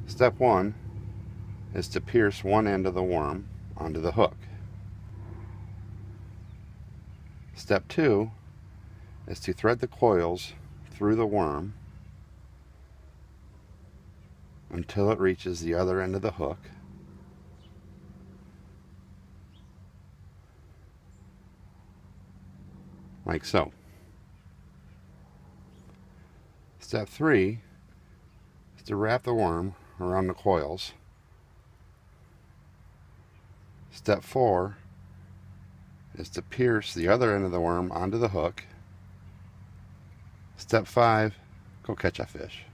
Step 1 is to pierce one end of the worm onto the hook. Step 2 is to thread the coils through the worm until it reaches the other end of the hook. Like so. Step 3 is to wrap the worm around the coils. Step 4 is to pierce the other end of the worm onto the hook. Step 5, go catch a fish.